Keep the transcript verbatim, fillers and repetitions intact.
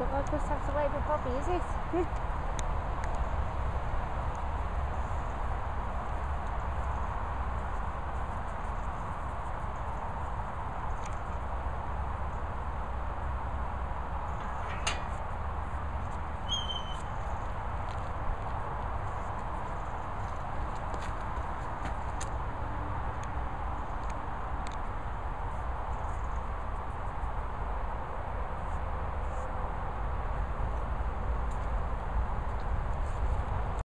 not like us to have to wait for Poppy, is it?